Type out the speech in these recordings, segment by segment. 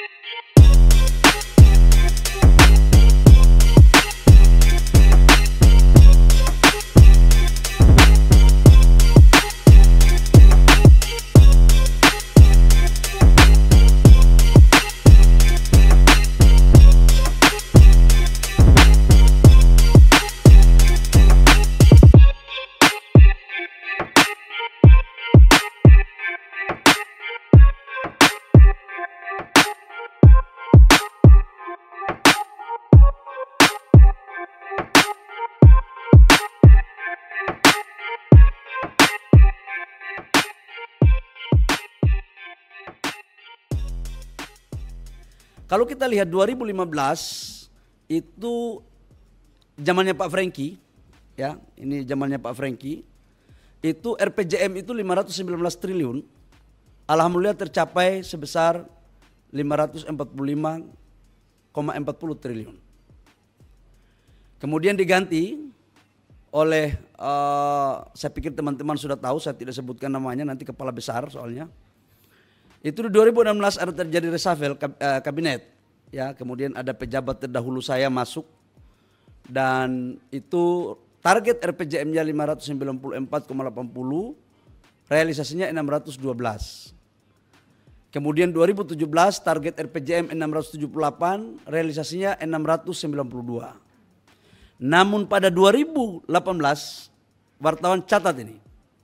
Kalau kita lihat 2015 itu zamannya Pak Franky, ya, ini zamannya Pak Franky, itu RPJM itu 519 triliun, alhamdulillah tercapai sebesar 545,40 triliun. Kemudian diganti oleh, saya pikir teman-teman sudah tahu, saya tidak sebutkan namanya, nanti kepala besar soalnya. Itu di 2016 ada terjadi reshuffle kabinet, ya, kemudian ada pejabat terdahulu saya masuk dan itu target RPJM-nya 594,80, realisasinya 612. Kemudian 2017 target RPJM 678, realisasinya 692. Namun pada 2018 wartawan catat ini,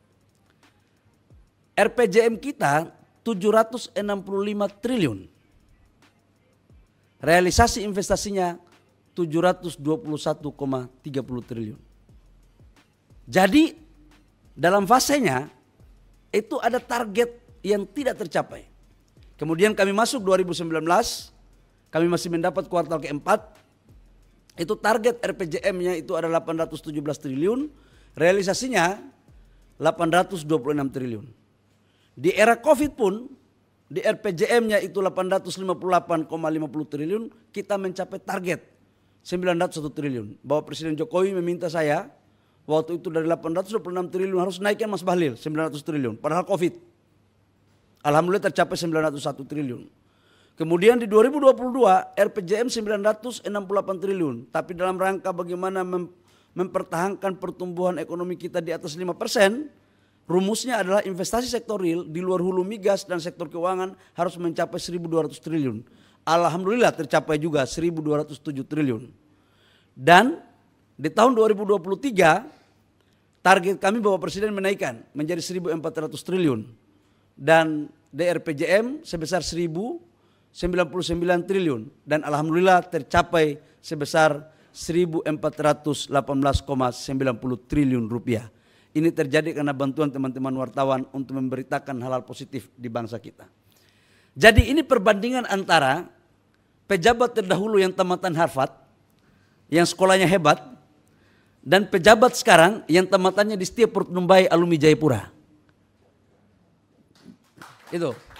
RPJM kita 765 triliun. Realisasi investasinya 721,30 triliun. Jadi dalam fasenya itu ada target yang tidak tercapai. Kemudian kami masuk 2019, kami masih mendapat kuartal keempat. Itu target RPJM-nya itu ada 817 triliun, realisasinya 826 triliun. Di era Covid pun, di RPJM-nya itu 858,50 triliun, kita mencapai target 901 triliun. Bahwa Presiden Jokowi meminta saya, waktu itu dari 826 triliun harus naikkan Mas Bahlil 900 triliun, padahal Covid. Alhamdulillah tercapai 901 triliun. Kemudian di 2022 RPJM 968 triliun, tapi dalam rangka bagaimana mempertahankan pertumbuhan ekonomi kita di atas 5%, rumusnya adalah investasi sektor real di luar hulu migas dan sektor keuangan harus mencapai 1.200 triliun. Alhamdulillah tercapai juga 1.207 triliun. Dan di tahun 2023 target kami Bapak Presiden menaikkan menjadi 1.400 triliun. Dan DRPJM sebesar 1.099 triliun. Dan alhamdulillah tercapai sebesar 1.418,90 triliun rupiah. Ini terjadi karena bantuan teman-teman wartawan untuk memberitakan hal-hal positif di bangsa kita. Jadi ini perbandingan antara pejabat terdahulu yang tamatan Harvard, yang sekolahnya hebat, dan pejabat sekarang yang tamatannya di Setia Perut Numbai Alumni Jayapura. Itu.